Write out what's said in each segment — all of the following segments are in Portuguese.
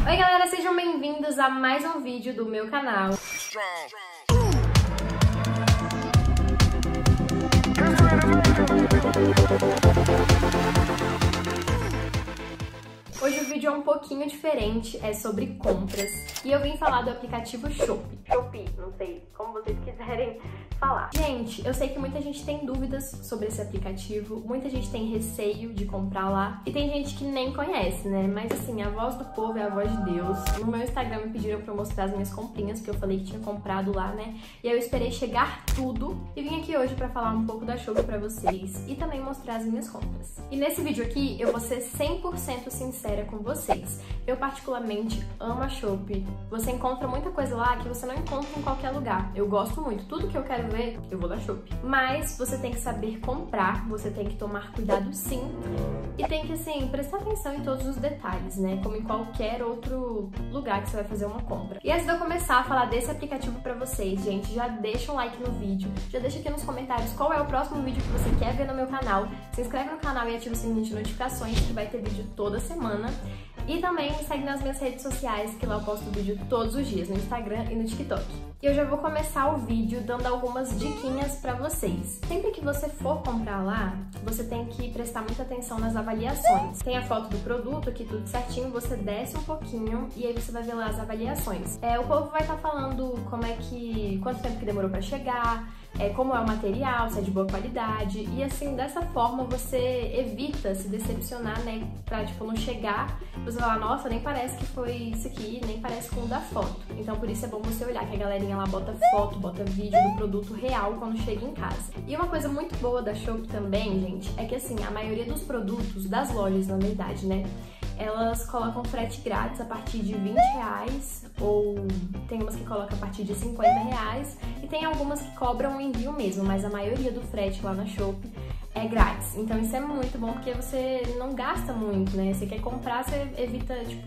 Oi galera, sejam bem-vindos a mais um vídeo do meu canal. Hoje o vídeo é um pouquinho diferente, é sobre compras. E eu vim falar do aplicativo Shopee. Shopee, não sei, como vocês quiserem falar. Gente, eu sei que muita gente tem dúvidas sobre esse aplicativo, muita gente tem receio de comprar lá. E tem gente que nem conhece, né? Mas assim, a voz do povo é a voz de Deus. No meu Instagram me pediram pra eu mostrar as minhas comprinhas, porque eu falei que tinha comprado lá, né? E aí eu esperei chegar tudo e vim aqui hoje pra falar um pouco da Shopee pra vocês e também mostrar as minhas compras. E nesse vídeo aqui eu vou ser 100% sincera com vocês. Eu particularmente amo a Shopee. Você encontra muita coisa lá que você não encontra em qualquer lugar. Eu gosto muito. Tudo que eu quero ver, eu vou na Shopee. Mas você tem que saber comprar, você tem que tomar cuidado sim. E tem que, assim, prestar atenção em todos os detalhes, né? Como em qualquer outro lugar que você vai fazer uma compra. E antes de eu começar a falar desse aplicativo pra vocês, gente, já deixa um like no vídeo. Já deixa aqui nos comentários qual é o próximo vídeo que você quer ver no meu canal. Se inscreve no canal e ativa o sininho de notificações, que vai ter vídeo toda semana. E também me segue nas minhas redes sociais, que lá eu posto vídeo todos os dias, no Instagram e no TikTok. E eu já vou começar o vídeo dando algumas diquinhas pra vocês. Sempre que você for comprar lá, você tem que prestar muita atenção nas avaliações. Tem a foto do produto aqui, tudo certinho, você desce um pouquinho e aí você vai ver lá as avaliações. O povo vai estar falando quanto tempo que demorou pra chegar, como é o material, se é de boa qualidade, e assim, dessa forma você evita se decepcionar, né, pra, tipo, não chegar, você falar, nossa, nem parece que foi isso aqui, nem parece com o da foto. Então, por isso é bom você olhar que a galerinha lá bota foto, bota vídeo do produto real quando chega em casa. E uma coisa muito boa da Shopee também, gente, é que assim, a maioria dos produtos, das lojas, na verdade, né, elas colocam frete grátis a partir de R$20, ou tem umas que colocam a partir de R$50, e tem algumas que cobram o envio mesmo, mas a maioria do frete lá na Shopee é grátis. Então isso é muito bom porque você não gasta muito, né? Você quer comprar, você evita, tipo,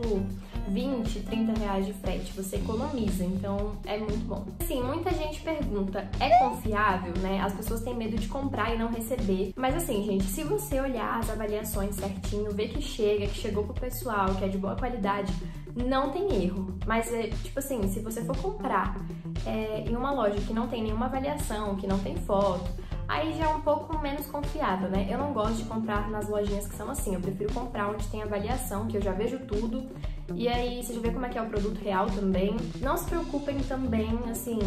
R$20, R$30 de frete, você economiza, então é muito bom. Assim, muita gente pergunta, é confiável, né? As pessoas têm medo de comprar e não receber, mas assim, gente, se você olhar as avaliações certinho, ver que chegou pro pessoal, que é de boa qualidade, não tem erro. Mas, tipo assim, se você for comprar em uma loja que não tem nenhuma avaliação, que não tem foto, aí já é um pouco menos confiável, né? Eu não gosto de comprar nas lojinhas que são assim, eu prefiro comprar onde tem avaliação, que eu já vejo tudo, e aí você já vê como é que é o produto real também. Não se preocupem também, assim,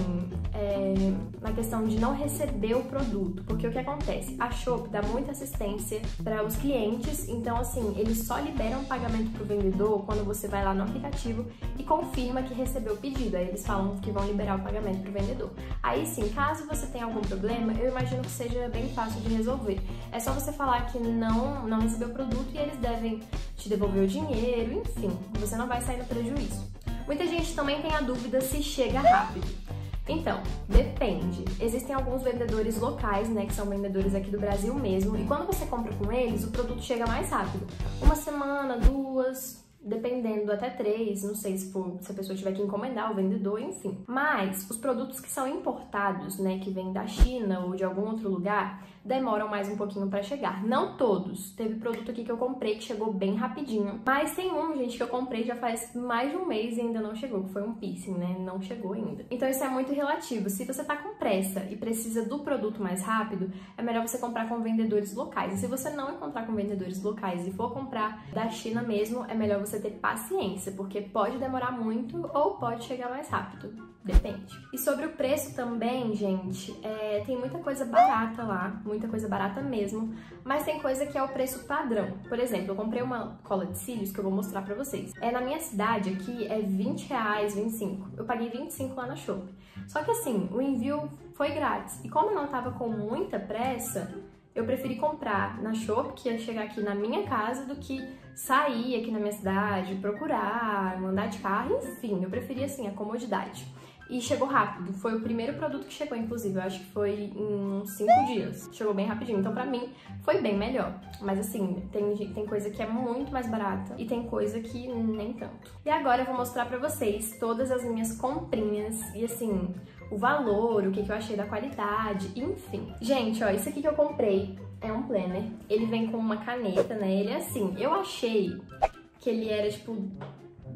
na questão de não receber o produto, porque o que acontece? A Shopee dá muita assistência para os clientes, então assim, eles só liberam o pagamento pro vendedor quando você vai lá no aplicativo e confirma que recebeu o pedido, aí eles falam que vão liberar o pagamento pro vendedor. Aí sim, caso você tenha algum problema, eu imagino que seja bem fácil de resolver. É só você falar que não recebeu o produto e eles devem te devolver o dinheiro, enfim, você não vai sair no prejuízo. Muita gente também tem a dúvida se chega rápido. Então, depende. Existem alguns vendedores locais, né, que são vendedores aqui do Brasil mesmo, e quando você compra com eles, o produto chega mais rápido. Uma semana, duas, dependendo, até 3, não sei se a pessoa tiver que encomendar o vendedor, enfim. Mas os produtos que são importados, né, que vêm da China ou de algum outro lugar, demoram mais um pouquinho pra chegar. Não todos. Teve produto aqui que eu comprei que chegou bem rapidinho. Mas tem um, gente, que eu comprei já faz mais de um mês e ainda não chegou, que foi um piercing, né? Não chegou ainda. Então isso é muito relativo. Se você tá com pressa e precisa do produto mais rápido, é melhor você comprar com vendedores locais. E se você não encontrar com vendedores locais e for comprar da China mesmo, é melhor você ter paciência, porque pode demorar muito ou pode chegar mais rápido. Depende. E sobre o preço também, gente, tem muita coisa barata lá, muita coisa barata mesmo, mas tem coisa que é o preço padrão. Por exemplo, eu comprei uma cola de cílios que eu vou mostrar pra vocês. Na minha cidade aqui é R$20, 25. Eu paguei 25 lá na Shopee. Só que assim, o envio foi grátis. E como eu não tava com muita pressa, eu preferi comprar na Shopee, que ia chegar aqui na minha casa, do que sair aqui na minha cidade, procurar, andar de carro, enfim. Eu preferi, assim, a comodidade. E chegou rápido, foi o primeiro produto que chegou, inclusive, eu acho que foi em uns 5 dias. Chegou bem rapidinho, então pra mim foi bem melhor. Mas assim, tem coisa que é muito mais barata e tem coisa que nem tanto. E agora eu vou mostrar pra vocês todas as minhas comprinhas e assim, o valor, o que eu achei da qualidade, enfim. Gente, ó, isso aqui que eu comprei é um planner. Ele vem com uma caneta, né? Ele é assim, eu achei que ele era tipo duro,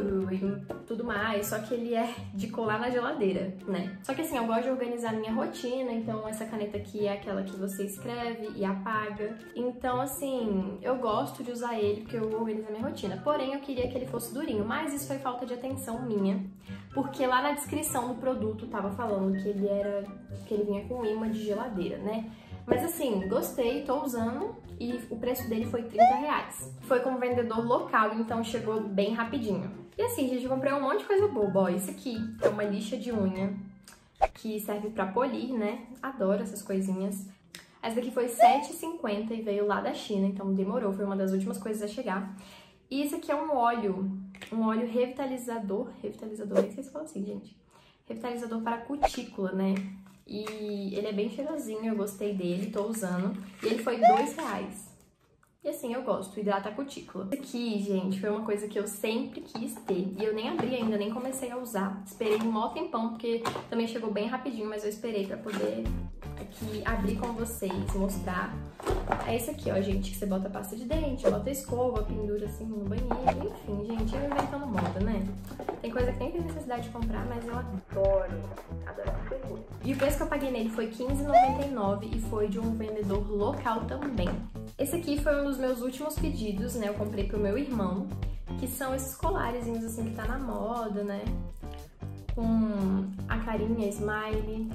duro e tudo mais, só que ele é de colar na geladeira, né? Só que assim, eu gosto de organizar minha rotina, então essa caneta aqui é aquela que você escreve e apaga. Então assim, eu gosto de usar ele porque eu organizo a minha rotina. Porém, eu queria que ele fosse durinho, mas isso foi falta de atenção minha, porque lá na descrição do produto tava falando que ele vinha com imã de geladeira, né? Mas assim, gostei, tô usando e o preço dele foi R$30. Foi com um vendedor local, então chegou bem rapidinho. E assim, gente, eu comprei um monte de coisa boba. Ó, isso aqui é uma lixa de unha que serve pra polir, né? Adoro essas coisinhas. Essa daqui foi R$7,50 e veio lá da China, então demorou, foi uma das últimas coisas a chegar. E isso aqui é um óleo revitalizador, nem sei se fala assim, gente. Revitalizador para cutícula, né? E ele é bem cheirosinho, eu gostei dele, tô usando. E ele foi R$2. E assim, eu gosto, hidrata a cutícula. Isso aqui, gente, foi uma coisa que eu sempre quis ter. E eu nem abri ainda, nem comecei a usar. Esperei um maior tempão, porque também chegou bem rapidinho, mas eu esperei pra poder aqui abrir com vocês, mostrar. É esse aqui, ó, gente, que você bota pasta de dente, bota escova, pendura assim no banheiro, enfim, gente, eu inventando moda, né? Tem coisa que nem tem necessidade de comprar, mas eu adoro essas coisinhas. E o preço que eu paguei nele foi R$15,99 e foi de um vendedor local também. Esse aqui foi um dos meus últimos pedidos, né? Eu comprei pro meu irmão, que são esses colarezinhos assim que tá na moda, né? Com a carinha smiley.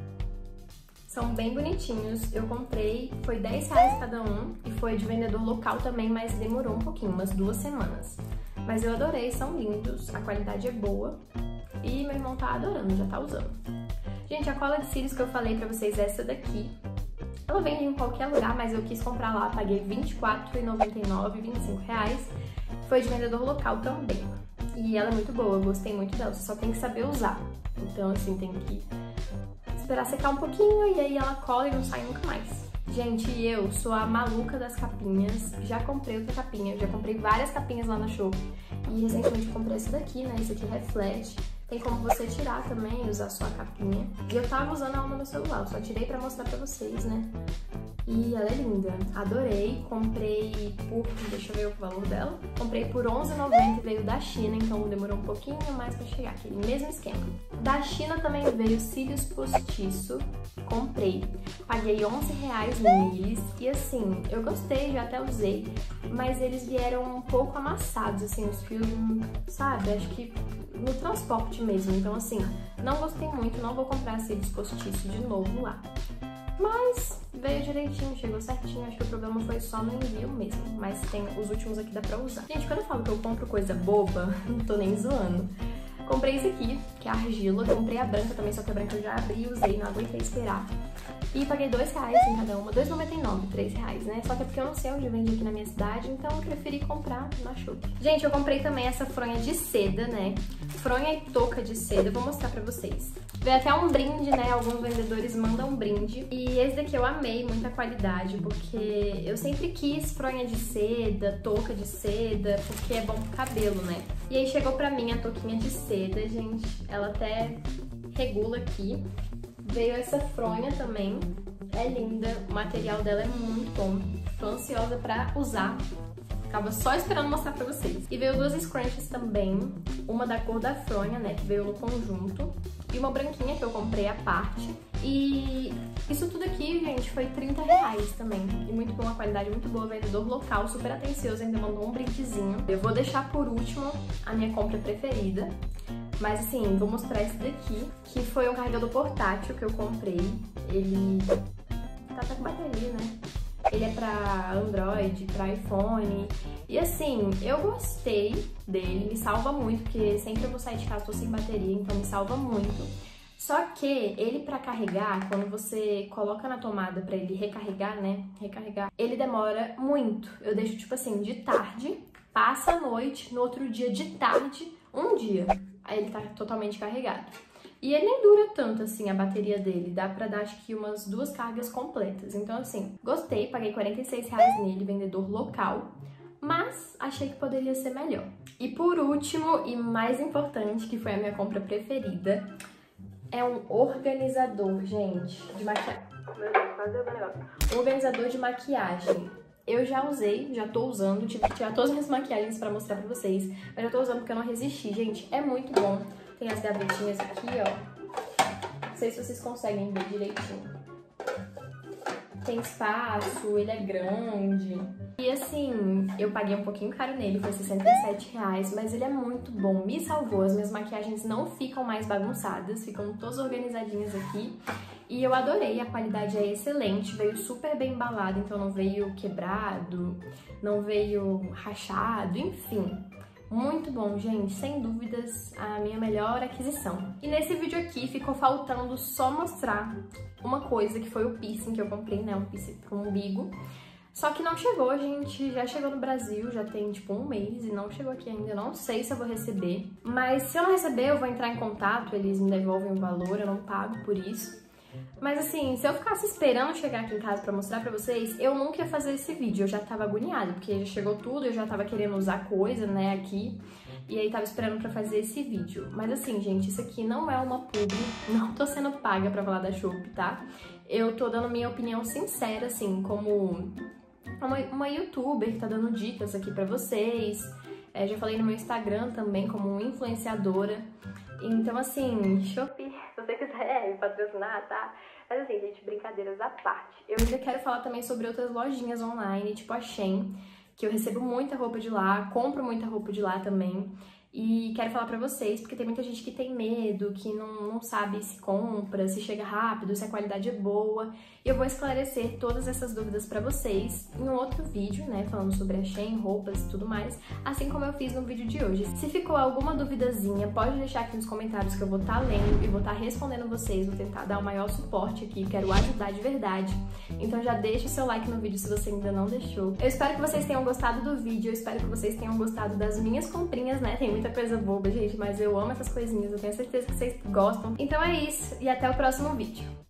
São bem bonitinhos. Eu comprei, foi R$10 cada um e foi de vendedor local também, mas demorou um pouquinho, umas 2 semanas. Mas eu adorei, são lindos, a qualidade é boa e meu irmão tá adorando, já tá usando. Gente, a cola de cílios que eu falei pra vocês é essa daqui. Ela vende em qualquer lugar, mas eu quis comprar lá, paguei R$24,99, R$25. Foi de vendedor local também. E ela é muito boa, eu gostei muito dela, você só tem que saber usar. Então, assim, tem que esperar secar um pouquinho e aí ela cola e não sai nunca mais. Gente, eu sou a maluca das capinhas, já comprei outra capinha, já comprei várias capinhas lá na Shopee. E recentemente eu comprei essa daqui, né, esse aqui reflete. Tem como você tirar também, usar só a capinha. E eu tava usando ela no meu celular, eu só tirei pra mostrar pra vocês, né. E ela é linda, adorei, comprei por, deixa eu ver o valor dela, comprei por R$11,90 e veio da China, então demorou um pouquinho mais pra chegar, aquele mesmo esquema. Da China também veio cílios postiço, comprei, paguei R$11 neles e assim, eu gostei, já até usei, mas eles vieram um pouco amassados, assim, os fios, sabe, acho que no transporte mesmo, então assim, não gostei muito, não vou comprar cílios postiço de novo lá. Mas veio direitinho, chegou certinho, acho que o problema foi só no envio mesmo, mas tem os últimos aqui dá pra usar. Gente, quando eu falo que eu compro coisa boba, não tô nem zoando. Comprei esse aqui, que é a argila, comprei a branca também, só que a branca eu já abri e usei, não aguentei esperar. E paguei R$2 em cada uma, R$2,99, R$3, né? Só que é porque eu não sei onde vende aqui na minha cidade, então eu preferi comprar na Shopee. Gente, eu comprei também essa fronha de seda, né? Fronha e touca de seda, eu vou mostrar pra vocês. Veio até um brinde, né? Alguns vendedores mandam um brinde. E esse daqui eu amei, muita qualidade, porque eu sempre quis fronha de seda, touca de seda, porque é bom pro cabelo, né? E aí chegou pra mim a touquinha de seda, gente. Ela até regula aqui. Veio essa fronha também, é linda, o material dela é muito bom. Tô ansiosa pra usar. Tava só esperando mostrar pra vocês. E veio 2 scrunchies também, uma da cor da fronha, né, que veio no conjunto, e uma branquinha que eu comprei à parte. E isso tudo aqui, gente, foi R$30 também. E muito bom, a qualidade muito boa, vendedor local, super atencioso, ainda mandou um brindezinho. Eu vou deixar por último a minha compra preferida. Mas assim, vou mostrar esse daqui, que foi um carregador portátil que eu comprei. Ele tá até com bateria, né? Ele é pra Android, pra iPhone. E assim, eu gostei dele, me salva muito, porque sempre eu vou sair de casa, tô sem bateria, então me salva muito. Só que ele pra carregar, quando você coloca na tomada pra ele recarregar, né? Recarregar, ele demora muito. Eu deixo tipo assim, de tarde, passa a noite, no outro dia de tarde, um dia. Aí ele tá totalmente carregado. E ele nem dura tanto assim a bateria dele, dá pra dar acho que umas 2 cargas completas. Então assim, gostei, paguei R$46 nele, vendedor local, mas achei que poderia ser melhor. E por último e mais importante, que foi a minha compra preferida, é um organizador, gente, de maquiagem. Meu Deus, quase deu um negócio. Um organizador de maquiagem. Eu já usei, já tô usando, tive que tirar todas as minhas maquiagens pra mostrar pra vocês, mas eu tô usando porque eu não resisti, gente, é muito bom. Tem as gavetinhas aqui, ó, não sei se vocês conseguem ver direitinho. Tem espaço, ele é grande. E assim, eu paguei um pouquinho caro nele, foi R$67, mas ele é muito bom, me salvou. As minhas maquiagens não ficam mais bagunçadas, ficam todas organizadinhas aqui. E eu adorei, a qualidade é excelente, veio super bem embalado, então não veio quebrado, não veio rachado, enfim. Muito bom, gente, sem dúvidas a minha melhor aquisição. E nesse vídeo aqui ficou faltando só mostrar uma coisa, que foi o piercing que eu comprei, né, um piercing pro umbigo. Só que não chegou, gente, já chegou no Brasil, já tem tipo um mês e não chegou aqui ainda, eu não sei se eu vou receber. Mas se eu não receber, eu vou entrar em contato, eles me devolvem o valor, eu não pago por isso. Mas assim, se eu ficasse esperando chegar aqui em casa pra mostrar pra vocês, eu nunca ia fazer esse vídeo, eu já tava agoniada, porque já chegou tudo, eu já tava querendo usar coisa, né, aqui, e aí tava esperando pra fazer esse vídeo. Mas assim, gente, isso aqui não é uma publi, não tô sendo paga pra falar da Shopee, tá? Eu tô dando minha opinião sincera, assim, como uma youtuber que tá dando dicas aqui pra vocês. Já falei no meu Instagram também, como influenciadora. Então, assim, Shopee, se você quiser me patrocinar, tá? Mas assim, gente, brincadeiras à parte. Eu ainda quero falar também sobre outras lojinhas online, tipo a Shein, que eu recebo muita roupa de lá, compro muita roupa de lá também. E quero falar pra vocês, porque tem muita gente que tem medo, que não sabe se compra, se chega rápido, se a qualidade é boa. E eu vou esclarecer todas essas dúvidas pra vocês em um outro vídeo, né, falando sobre a Shein, roupas e tudo mais, assim como eu fiz no vídeo de hoje. Se ficou alguma duvidazinha, pode deixar aqui nos comentários que eu vou estar lendo e vou estar respondendo vocês, vou tentar dar o maior suporte aqui, quero ajudar de verdade. Então já deixa o seu like no vídeo se você ainda não deixou. Eu espero que vocês tenham gostado do vídeo, eu espero que vocês tenham gostado das minhas comprinhas, né, tem muita coisa boba, gente, mas eu amo essas coisinhas, eu tenho certeza que vocês gostam. Então é isso, e até o próximo vídeo.